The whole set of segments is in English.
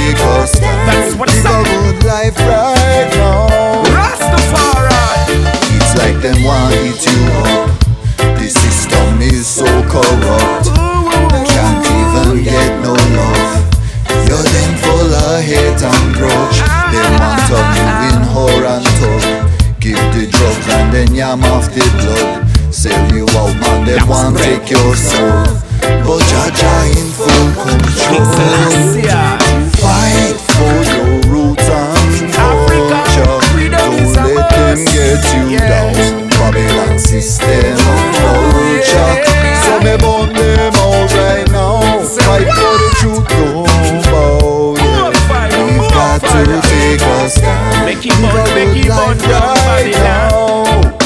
take a stand. That's what's Live a good life right now. Rastafari. It's like them want eat you up. The system is so corrupt. They can't even get no love. You're then full of hate and grudge. They want to you in whore and tub. Give the drugs and then yam off the blood. Sell you out, man, they want take your soul. But Jaja in full control. Fight for your roots and culture. Don't let them get you down. Babylon system of culture. So me burn them out right now. Fight for the truth, don't bow. We've got to take a stand. Make it burn right now.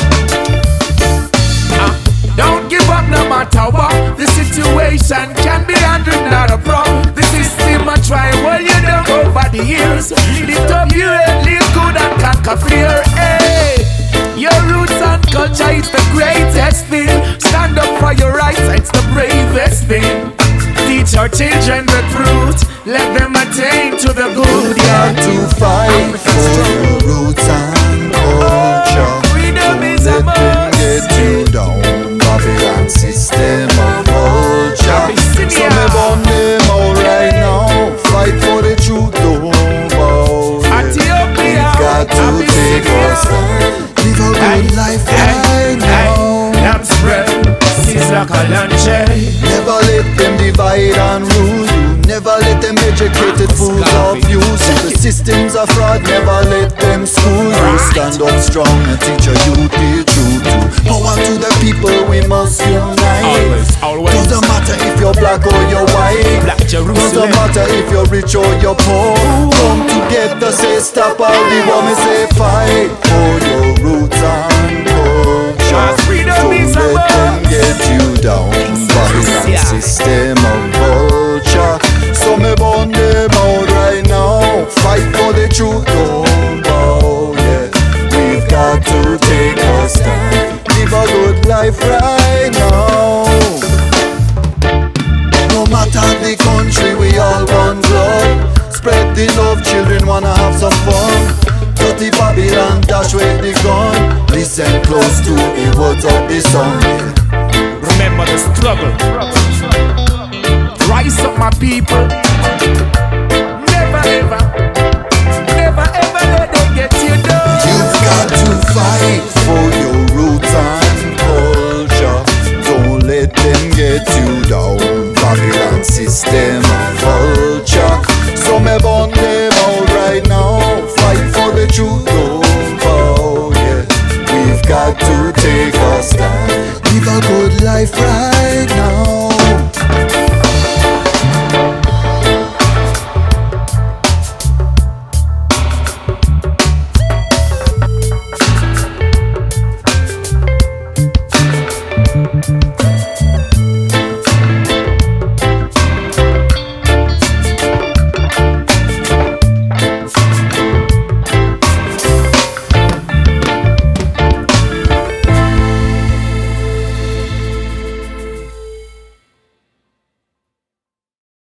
Don't give up no matter what. The situation can be handled, not a problem. The system a try while you don't over the years. Lift up your head, live good and conquer fear. Hey, your roots and culture is the greatest thing. Stand up for your rights, it's the bravest thing. Teach our children the truth, let them attain to the good. Got to fight for your roots and culture. Freedom is a Let them get you down. Babylon system of culture. So me burn them out right now. Fight for the truth, don't bow. We've got to take a stand. Live a good life right now. Lambsbread, Sizzla Kolonji. Never let them divide and rule you. Never let them educated fools of you. See the systems are fraud, never let them school you. Stand up strong and teach your youth the truth too. Power to the people, we must unite. Doesn't matter if you're black or you're white. Doesn't matter if you're rich or you're poor. Come together, say stop all the war. Me say fight for your roots and culture. Don't let them get you down. Babylon system of culture. So me burn them out right now. Fight for the truth, don't bow, yeah. We've got to take a stand. Live a good life right now. No matter the country, we all one blood. Spread the love, children wanna have some fun. Dirty Babylon, dash with the gun. Listen close to the words of the song. Remember the struggle. Rise up, my people.